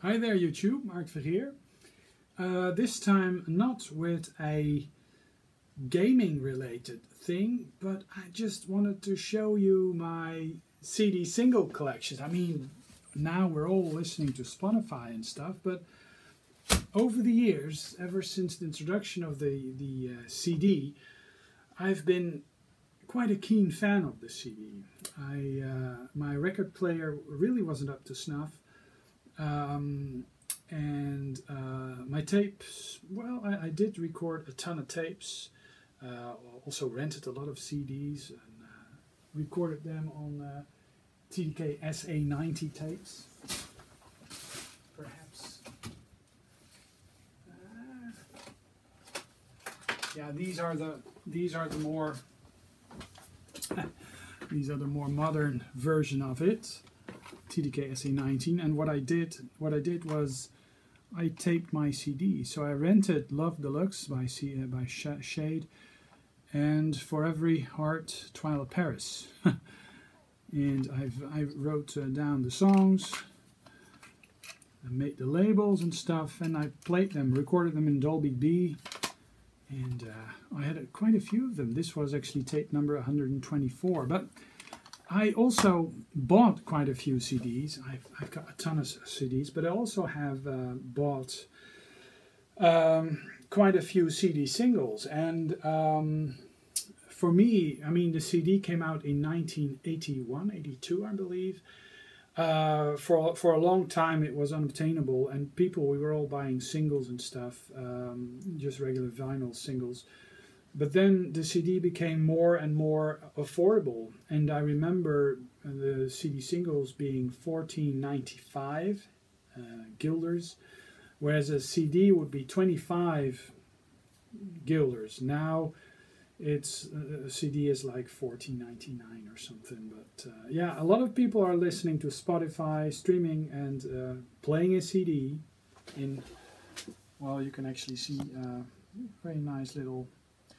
Hi there YouTube, Mark Verheer. This time not with a gaming related thing, but I just wanted to show you my CD single collections. I mean, now we're all listening to Spotify and stuff, but over the years, ever since the introduction of the CD, I've been quite a keen fan of the CD. My record player really wasn't up to snuff. My tapes, well, I did record a ton of tapes, also rented a lot of CDs and recorded them on TDK SA90 tapes. Perhaps. Yeah, these are the more these are the more modern version of it. TDK SA19, and what I did was I taped my CD. So I rented Love Deluxe by Shade and For Every Heart Twilight Paris. And I wrote down the songs, I made the labels and stuff, and I played them, recorded them in Dolby B, and I had quite a few of them. This was actually tape number 124, but I also bought quite a few CDs. I've got a ton of CDs, but I also have bought quite a few CD singles. And for me, I mean, the CD came out in 1981, 82, I believe. For a long time, it was unobtainable, and we were all buying singles and stuff, just regular vinyl singles. But then the CD became more and more affordable, and I remember the CD singles being 14.95 guilders, whereas a CD would be 25 guilders. Now it's a CD is like 14.99 or something. But yeah, a lot of people are listening to Spotify, streaming, and playing a CD in. Well, you can actually see a very nice little.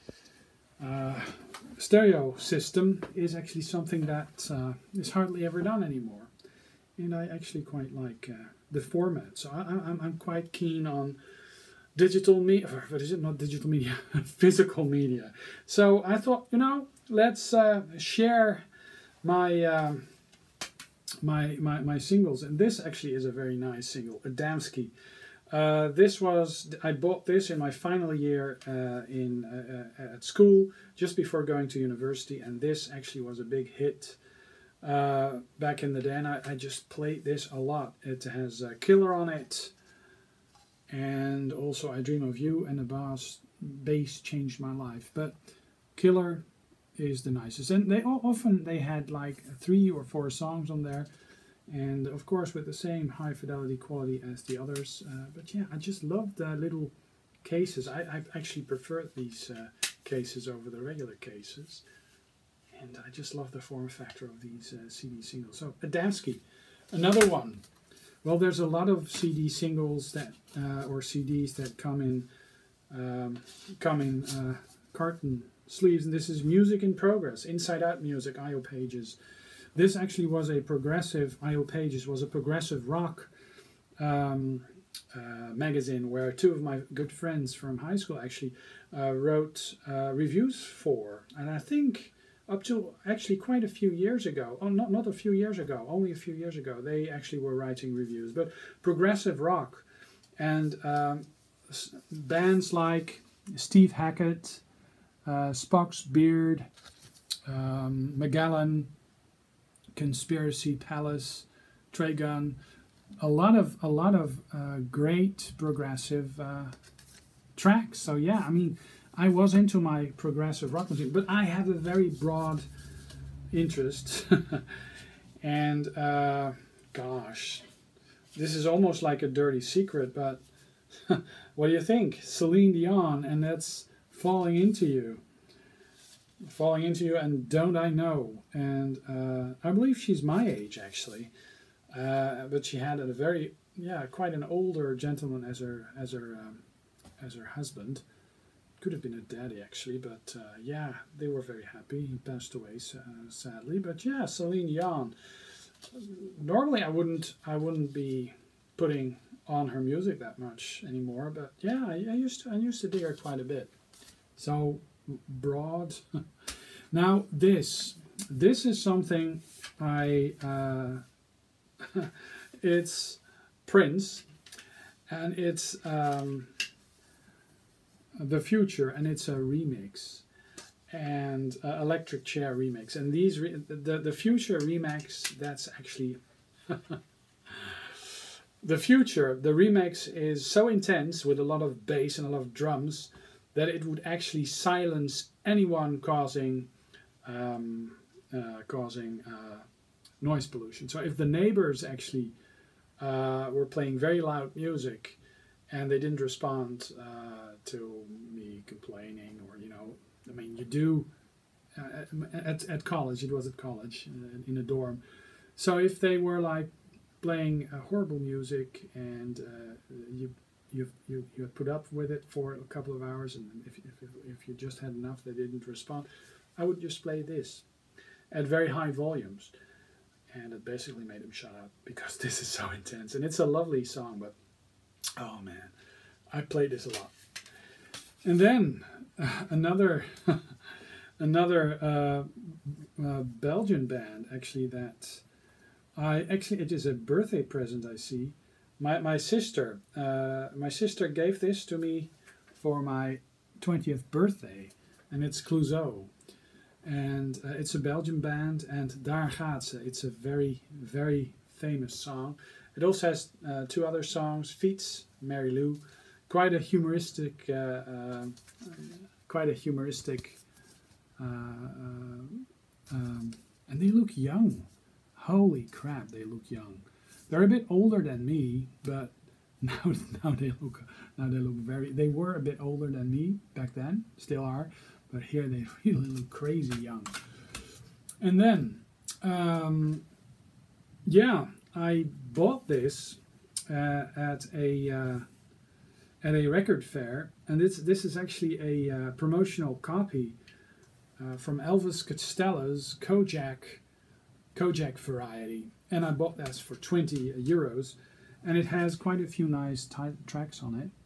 Stereo system is actually something that is hardly ever done anymore, and I actually quite like the format. So I'm quite keen on digital media. What is it? Not digital media, physical media. So I thought, you know, let's share my my singles, and this actually is a very nice single, Adamski. I bought this in my final year at school, just before going to university, and this actually was a big hit back in the day, and I just played this a lot. It has Killer on it, and also I Dream of You, and the bass changed my life. But Killer is the nicest, and they had like 3 or 4 songs on there. And of course with the same high fidelity quality as the others, but yeah, I just love the little cases. I actually prefer these cases over the regular cases, and I just love the form factor of these CD singles. So Adamski, another one. Well, there's a lot of CD singles that or CDs that come in carton sleeves, and this is Music in Progress, Inside Out Music, IOPages. This actually was a progressive, IOPages was a progressive rock magazine where 2 of my good friends from high school actually wrote reviews for. And I think up to actually quite a few years ago, oh, not a few years ago, only a few years ago, they actually were writing reviews. But progressive rock, and bands like Steve Hackett, Spock's Beard, Magellan, Conspiracy Palace, Trigun, a lot of great progressive tracks. So yeah, I mean, I was into my progressive rock music, but I have a very broad interest. And gosh, this is almost like a dirty secret, but what do you think? Celine Dion, and that's Falling Into You. Falling Into You and Don't I Know, and I believe she's my age actually, but she had a very quite an older gentleman as her husband. Could have been a daddy actually, but yeah, they were very happy. He passed away sadly, but yeah, Celine Dion. Normally I wouldn't be putting on her music that much anymore, but yeah, I used to dig her quite a bit. So broad. Now this is something I it's Prince, and it's The Future, and it's a remix, and Electric Chair remix. And these the Future remix, that's actually The Future, the remix is so intense with a lot of bass and a lot of drums that it would actually silence anyone causing noise pollution. So if the neighbors actually were playing very loud music and they didn't respond to me complaining, or, you know, I mean, you do at college, it was at college in a dorm. So if they were like playing horrible music and you had put up with it for a couple of hours, and if you just had enough, they didn't respond, I would just play this at very high volumes, and it basically made them shut up, because this is so intense. And it's a lovely song, but oh man, I played this a lot. And then another Belgian band, actually, that it is a birthday present, I see. My sister gave this to me for my 20th birthday, and it's Clouseau, and it's a Belgian band, and Daar gaat ze. It's a very, very famous song. It also has two other songs, Fiets, Mary Lou, quite a humoristic, and they look young. Holy crap, they look young. They're a bit older than me, but now they look very. They were a bit older than me back then, still are, but here they really look crazy young. And then, yeah, I bought this at a record fair, and this is actually a promotional copy from Elvis Costello's Kojak variety, and I bought that for 20 euros, and it has quite a few nice tracks on it.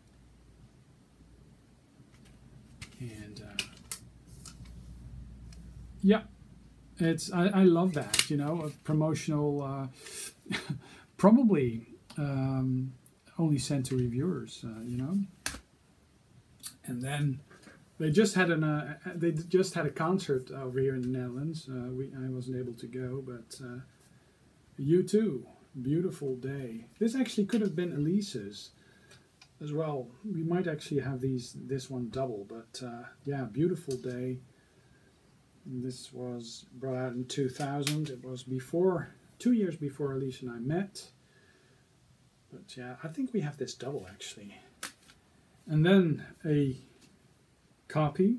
And yeah, I love that, you know, a promotional, probably only sent to reviewers, you know. And then they just had a concert over here in the Netherlands. I wasn't able to go, but U2, Beautiful Day. This actually could have been Elise's as well. We might actually have this one double, but yeah, Beautiful Day. This was brought out in 2000. It was 2 years before Elise and I met. But yeah, I think we have this double actually. And then a copy.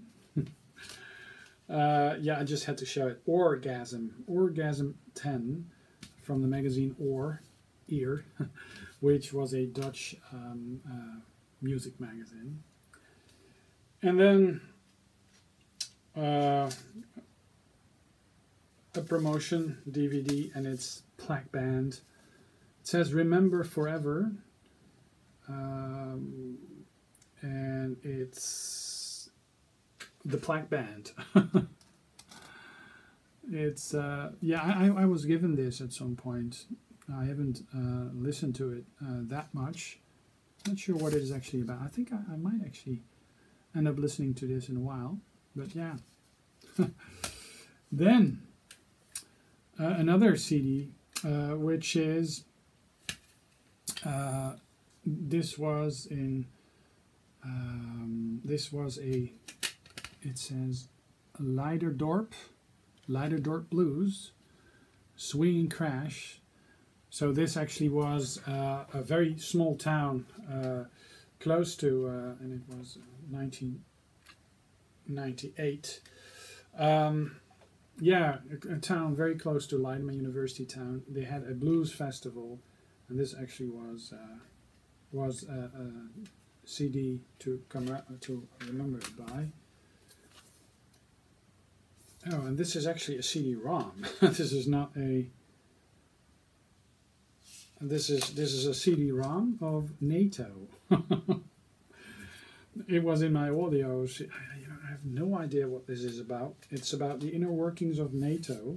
Yeah, I just had to show it. Orgasm 10 from the magazine Ear, which was a Dutch music magazine. And then a promotion DVD, and it's Plaque Band. It says Remember Forever, and it's the Plaque Band. It's yeah, I was given this at some point. I haven't listened to it that much. Not sure what it is actually about. I think I might actually end up listening to this in a while, but yeah. Then another CD, which is this was it says Leiderdorp Blues, Swinging Crash. So this actually was a very small town close to, and it was 1998. Yeah, a town very close to Leiden University town. They had a blues festival, and this actually was a CD to remember it by. Oh, and this is actually a CD-ROM. This is not a this is a CD-ROM of NATO. It was in my audios. I have no idea what this is about. It's about the inner workings of NATO.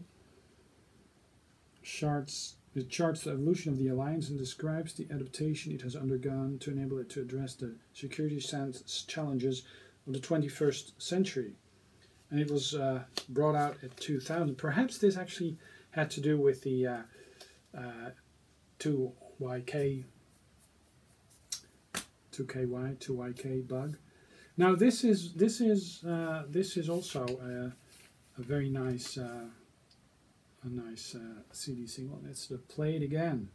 It charts the evolution of the alliance and describes the adaptation it has undergone to enable it to address the security challenges of the 21st century. And it was brought out at 2000. Perhaps this actually had to do with the 2YK bug. Now this is also a very nice CD single. It's the Play It Again.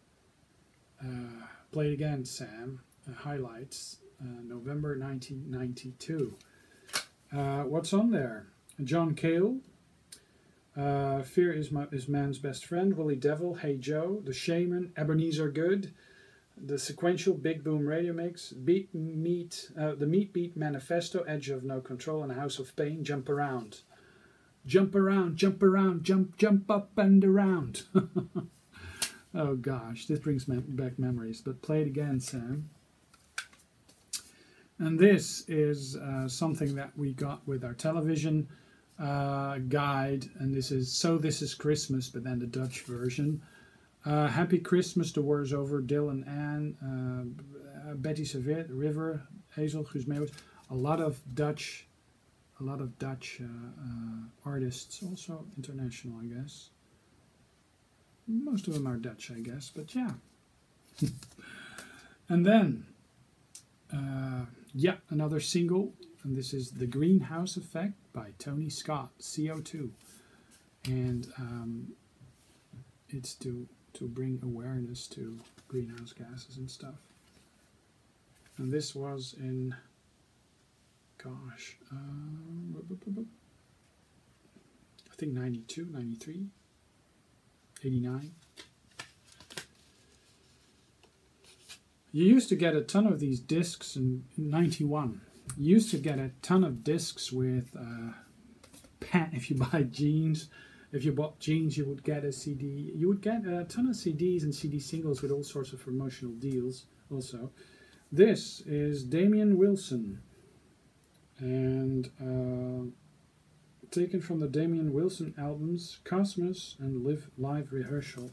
Play It Again, Sam. Highlights, November 1992. What's on there? John Cale. Fear is Man's Best Friend. Willie Devil. Hey Joe. The Shaman. Ebenezer Good. The Sequential Big Boom Radio Mix. The Meat Beat Manifesto. Edge of No Control and House of Pain. Jump Around. Jump around, jump around, jump up and around. Oh gosh, this brings back memories. But Play It Again, Sam. And this is something that we got with our television guide. And this is So This Is Christmas, but then the Dutch version. Happy Christmas, The War Is Over, Dylan, Anne, Betty Savit, River, Hazel, Guus Meeuwis. A lot of Dutch artists, also international, I guess. Most of them are Dutch, I guess, but yeah. And then, yeah, another single, and this is The Greenhouse Effect by Tony Scott, CO2. And it's to bring awareness to greenhouse gases and stuff. And this was in... gosh, I think 92, 93, 89. You used to get a ton of these discs in 91. You used to get a ton of discs with if you buy jeans. If you bought jeans, you would get a CD. You would get a ton of CDs and CD singles with all sorts of promotional deals also. This is Damian Wilson. And taken from the Damian Wilson albums Cosmos and Live Rehearsal.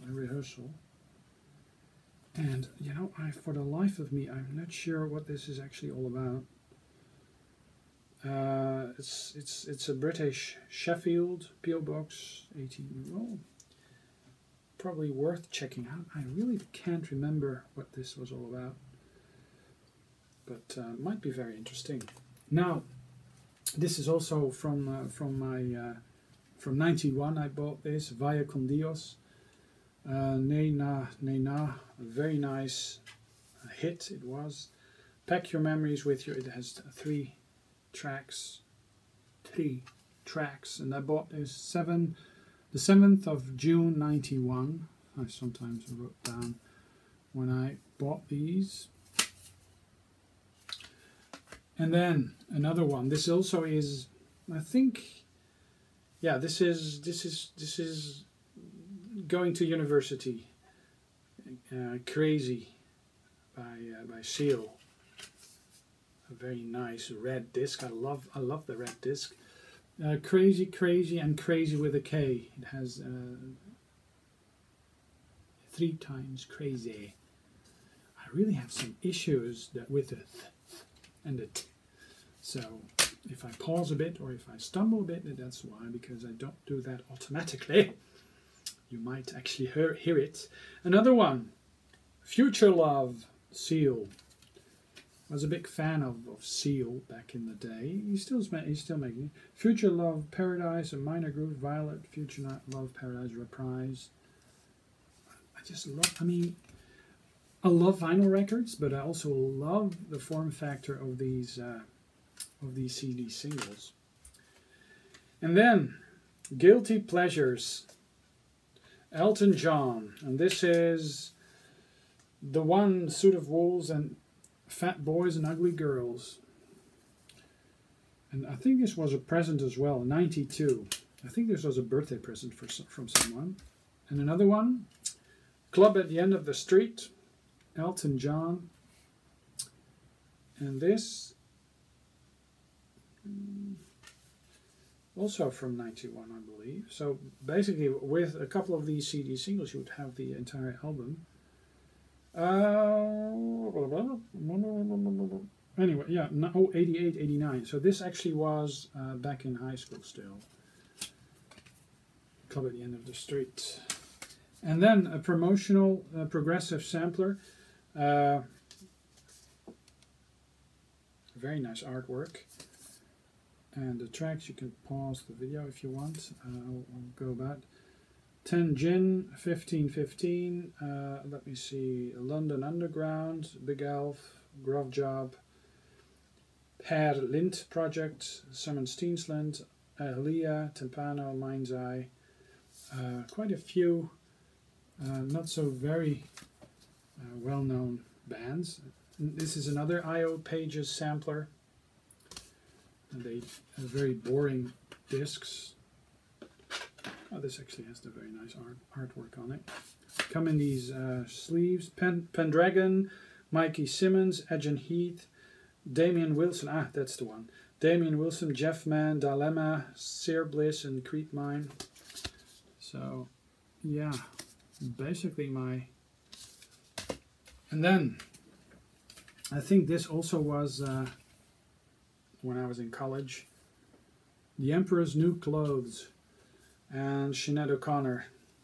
And you know, for the life of me, I'm not sure what this is actually all about. It's a British Sheffield PO Box 18. Well, probably worth checking out. I really can't remember what this was all about, but might be very interesting. Now, this is also from 91. I bought this Vaya con Dios. Nena, a very nice hit it was. Pack Your Memories With You. It has three tracks, and I bought this the 7th of June 91. I sometimes wrote down when I bought these. And then another one. This also is, I think, yeah. This is Going to University. Crazy by Seal. A very nice red disc. I love the red disc. Crazy and Crazy with a K. It has 3 times crazy. I really have some issues with it and the t. So if I pause a bit or if I stumble a bit, that's why, because I don't do that automatically. You might actually hear it. Another one, Future Love, Seal. I was a big fan of Seal back in the day. He's still making it. Future Love, Paradise, A Minor Groove, Violet, Future Love, Paradise, Reprise. I just love, I love vinyl records, but I also love the form factor of these CD singles. And then, Guilty Pleasures, Elton John, and this is The One Suit of Wolves and Fat Boys and Ugly Girls. And I think this was a present as well, 92. I think this was a birthday present from someone. And another one, Club at the End of the Street, Elton John. And this, also from 91, I believe. So basically, with a couple of these CD singles, you would have the entire album. Anyway, yeah, no, 88, 89. So this actually was back in high school still. Club at the End of the Street. And then a promotional progressive sampler. Very nice artwork. And the tracks, you can pause the video if you want. I'll go back. 10 Gin, 1515. Let me see. London Underground, Big Elf, Grove Job, Per Lint Project, Summon Steensland, Leah, Timpano, Mind's Eye. Quite a few not so very well-known bands. This is another IOPages sampler. And they have very boring discs. Oh, this actually has the very nice artwork on it. Come in these sleeves. Pendragon, Mikey Simmons, Edgen Heath, Damien Wilson. Ah, that's the one. Damien Wilson, Jeff Mann, Dilemma, Sear Bliss, and Creep Mine. So, yeah, basically my... And then, I think this also was, when I was in college, The Emperor's New Clothes, and Sinead O'Connor.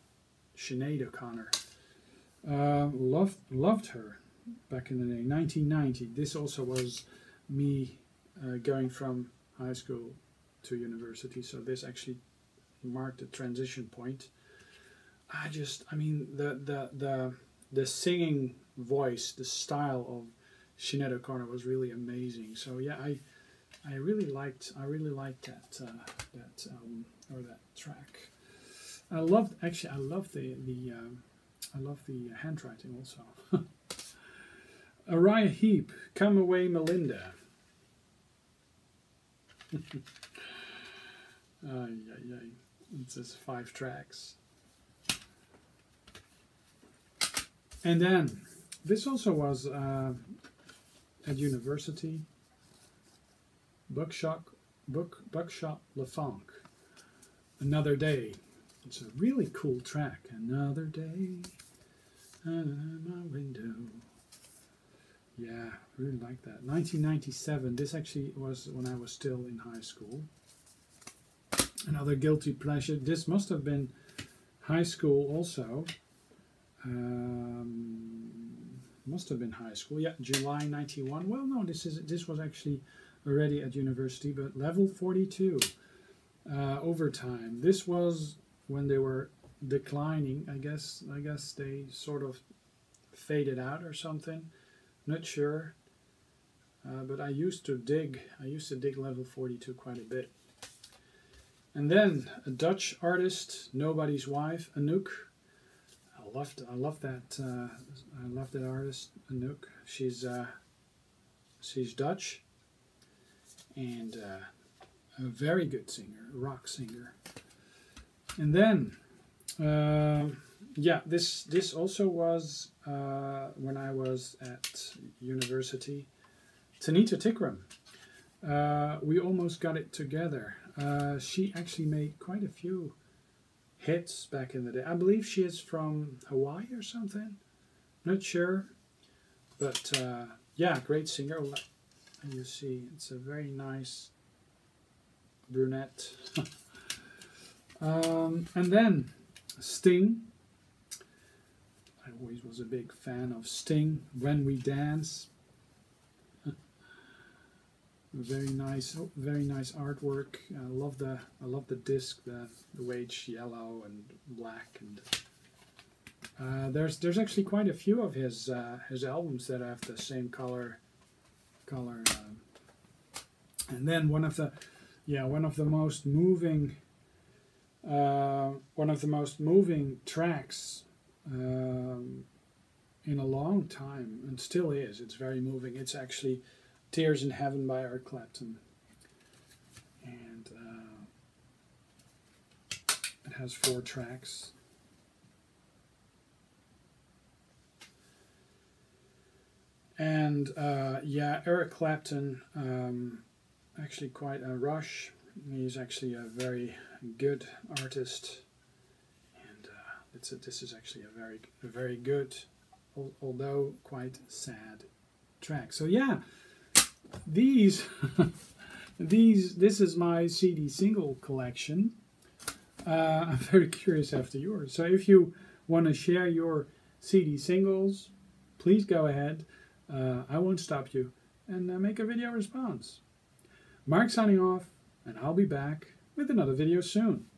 Loved her back in the day, 1990. This also was me going from high school to university, so this actually marked a transition point. I mean, the singing voice, the style of Sinead O'Connor was really amazing. So yeah, I really liked that album, or that track. I love the handwriting also. Uriah Heep, Come Away Melinda. It's just 5 tracks. And then this also was at university. Buckshot LaFonk, Another Day. It's a really cool track. Another day, my window. Yeah, really like that. 1997. This actually was when I was still in high school. Another guilty pleasure. This must have been high school also. Must have been high school. Yeah, July 91. Well, no, this was actually already at university, but Level 42. Overtime. This was when they were declining. I guess they sort of faded out or something. Not sure. But I used to dig Level 42 quite a bit. And then a Dutch artist, Nobody's Wife, Anouk. I love that artist, Anouk. She's Dutch and a very good singer, rock singer. And then, yeah, this also was when I was at university. Tanita Tikram. We Almost Got It Together. She actually made quite a few hits back in the day. I believe she is from Hawaii or something. Not sure. But yeah, great singer. And you see, it's a very nice brunette. And then Sting. I always was a big fan of Sting. When We Dance. Very nice artwork. I love the disc, the way it's yellow and black, and there's actually quite a few of his albums that have the same color. And then one of the most moving tracks in a long time, and still is. It's very moving. It's actually Tears in Heaven by Eric Clapton, and it has 4 tracks. And yeah, Eric Clapton, actually quite a rush. He's actually a very good artist, and this is actually a very good, although quite sad track. So yeah, this is my CD single collection. I'm very curious after yours. So if you want to share your CD singles, please go ahead. I won't stop you, and make a video response. Mark signing off, and I'll be back with another video soon.